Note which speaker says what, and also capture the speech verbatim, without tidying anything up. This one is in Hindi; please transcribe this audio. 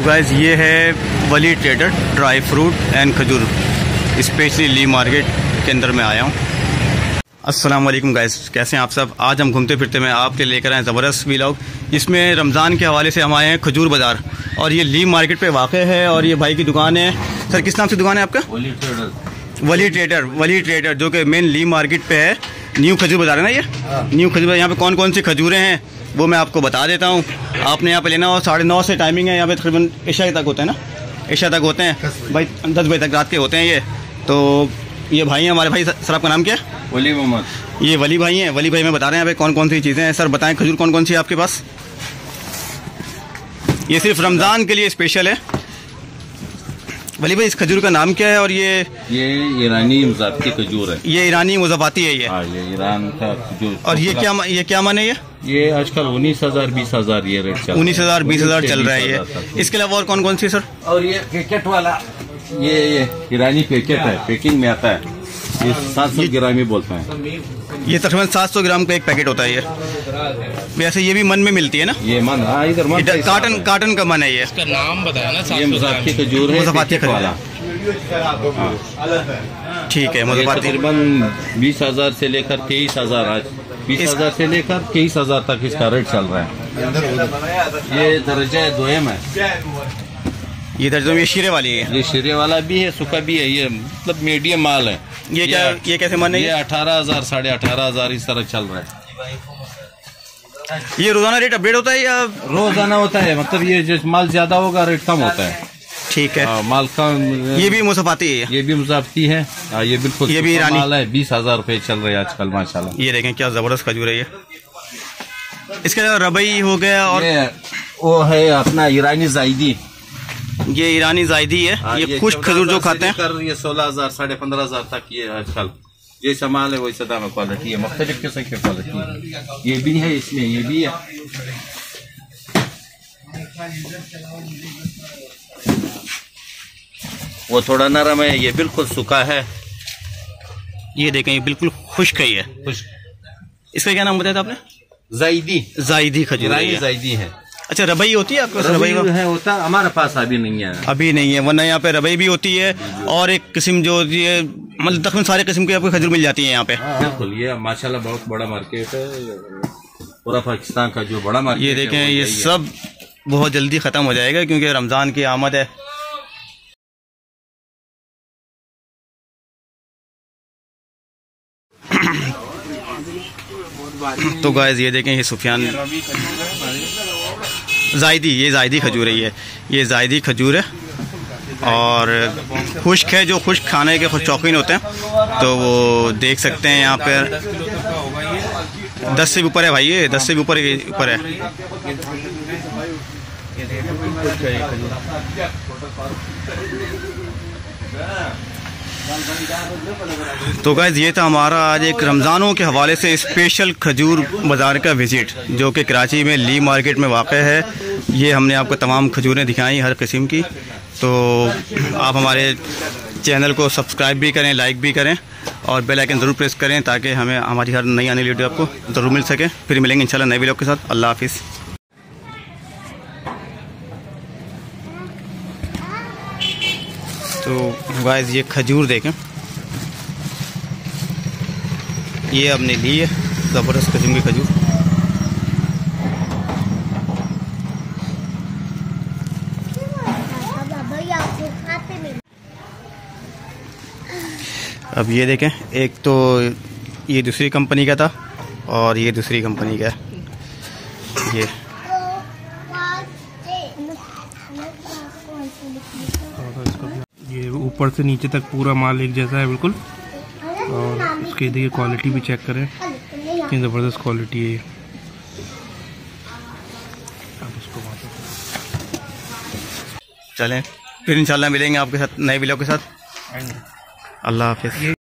Speaker 1: गाइस ये है Wali trader dry fruit and खजूर, स्पेशली ली मार्केट के अंदर मैं आया हूँ। अस्सलाम वालेकुम गाइस, कैसे हैं आप सब। आज हम घूमते फिरते में आपके लेकर आए ज़बरदस्त व्लॉग। इसमें रमज़ान के हवाले से हम आए हैं खजूर बाज़ार, और ये ली मार्केट पे वाक़ है। और ये भाई की दुकान है। सर किस नाम से दुकान है आपका?
Speaker 2: Wali trader.
Speaker 1: Wali trader Wali trader जो कि मेन ली मार्केट पे है। न्यू खजूर बाज़ार है ना ये? हाँ। न्यू खजूर। यहाँ पे कौन कौन सी खजूरें हैं वो मैं आपको बता देता हूँ। आपने यहाँ पे लेना हो, साढ़े नौ से टाइमिंग है। यहाँ पे तकरीबन इशा तक होते हैं ना, इशा तक होते हैं भाई, दस बजे तक रात के होते हैं ये। तो ये भाई हैं हमारे भाई। सर आपका नाम क्या है?
Speaker 2: वली मोहम्मद।
Speaker 1: ये वली भाई हैं। वली भाई में बता रहे हैं यहाँ पे कौन कौन सी चीज़ें हैं। सर बताएं खजूर कौन कौन सी है आपके पास? ये सिर्फ रमज़ान के लिए स्पेशल है। वली भाई इस खजूर का नाम क्या है? और ये
Speaker 2: ये ईरानी मुज़ाफ़ती खजूर है।
Speaker 1: ये ईरानी मुज़ाफ़ती है ये?
Speaker 2: हाँ, ये ईरान का खजूर।
Speaker 1: और ये क्या ये क्या माने? ये
Speaker 2: ये आजकल उन्नीस हजार बीस हजार ये रेट चल
Speaker 1: उन्नीस हजार बीस हजार चल रहा है ये। इसके अलावा और कौन कौन सी सर?
Speaker 2: और ये पैकेट वाला, ये ये ईरानी पैकेट है, पैकिंग में आता है। ये सात सौ ग्राम ही बोलते हैं।
Speaker 1: ये तकरीबन सात सौ ग्राम का एक पैकेट होता है ये। वैसे ये भी मन में मिलती है ना?
Speaker 2: ये मन, हाँ इधर मन।
Speaker 1: काटन काटन का मन है ये।
Speaker 3: इसका नाम बताया ना?
Speaker 2: ये मुज़ाफ़ती खजूर है,
Speaker 1: मुज़ाफ़ती खजूर
Speaker 2: वाला।
Speaker 1: ठीक है। मुज़ाफ़ती
Speaker 2: तकरीबन बीस हजार से लेकर तेईस हजार आज बीस हजार से लेकर तेईस हजार तक इसका रेट चल रहा है। ये दर्जा दोयम है।
Speaker 1: ये दर्जा ये शीरे वाली है।
Speaker 2: ये शीरे वाला भी है, सूखा भी है। ये मतलब मीडियम माल है।
Speaker 1: ये क्या ये, ये कैसे मन है?
Speaker 2: ये अठारह हजार साढ़े अठारह हजार इस तरह चल रहा है।
Speaker 1: ये रोजाना रेट अपडेट होता है या
Speaker 2: रोजाना होता है? मतलब ये जो माल ज्यादा होगा रेट कम होता है।
Speaker 1: ठीक है।
Speaker 2: आ, माल कम।
Speaker 1: ये भी मुज़ाफ़ती है?
Speaker 2: ये भी मुज़ाफ़ती है। आ, ये बिल्कुल
Speaker 1: ये भी ईरानी
Speaker 2: माल है। बीस हजार रूपए चल रहे हैं आजकल माशाल्लाह।
Speaker 1: ये देखें क्या जबरदस्त खजूर है ये। इसके अलावा रबई हो गया, और
Speaker 2: ये वो है अपना ईरानी जायदी।
Speaker 1: ये ईरानी जायदी है।
Speaker 2: आ,
Speaker 1: ये,
Speaker 2: ये
Speaker 1: खुश्क खजूर जो खाते हैं
Speaker 2: ये सोलह हजार साढ़े पंद्रह हजार तक ये आजकल जैसा माल है वैसा दाम क्वालिटी है। मुख्तलिफ किस्म की क्वालिटी है। ये भी है, इसमें ये भी है। वो थोड़ा नरम है, ये बिल्कुल सूखा है।
Speaker 1: ये देखें ये बिल्कुल खुश्क है ये। इसका क्या नाम बताया था आपने?
Speaker 2: जायदी।
Speaker 1: जायदी खजूर है।
Speaker 2: जायदी है।
Speaker 1: अच्छा रबई होती है आपके पास?
Speaker 2: रबई है होता हमारे पास अभी नहीं है।
Speaker 1: अभी नहीं है, वरना यहाँ पे रबई भी होती है। और एक किस्म जो ये मतलब तकरीबन सारे किस्म की आपको खजूर मिल जाती है यहाँ पे।
Speaker 2: बिल्कुल, ये माशाल्लाह बहुत बड़ा मार्केट है पूरा पाकिस्तान का जो बड़ा मार्केट।
Speaker 1: ये देखें ये सब बहुत जल्दी ख़त्म हो जाएगा क्योंकि रमज़ान की आमद है। तो गाइस ये देखें ये सुफियान जायदी, ये जायदी खजूर है। ये ये जायदी खजूर है और खुश्क है। जो खुश्क खाने के खुश शौकीन होते हैं तो वो देख सकते हैं। यहाँ पर दस से भी ऊपर है भाई, ये दस से भी ऊपर ऊपर है। तो गाइस ये था हमारा आज एक रमज़ानों के हवाले से स्पेशल खजूर बाज़ार का विज़िट, जो कि कराची में ली मार्केट में वाक़ है। ये हमने आपको तमाम खजूरें दिखाई हर किस्म की। तो आप हमारे चैनल को सब्सक्राइब भी करें, लाइक भी करें और बेल आइकन ज़रूर प्रेस करें ताकि हमें हमारी हर नई आने वाली वीडियो आपको ज़रूर मिल सके। फिर मिलेंगे इंशाल्लाह नए वीडियो के साथ। अल्लाह हाफिज़। तो गाइस ये खजूर देखें, ये हमने ली है ज़बरदस्त किस्म की खजूर। अब ये देखें, एक तो ये दूसरी कंपनी का था और ये दूसरी कंपनी का है। ये
Speaker 3: ये ऊपर से नीचे तक पूरा माल एक जैसा है बिल्कुल। और इसकी देखिए क्वालिटी भी चेक करें, कितनी ज़बरदस्त क्वालिटी है ये। अब इसको
Speaker 1: चलें फिर इंशाल्लाह मिलेंगे आपके साथ नए वीडियो के साथ। अल्लाह हाफिज़।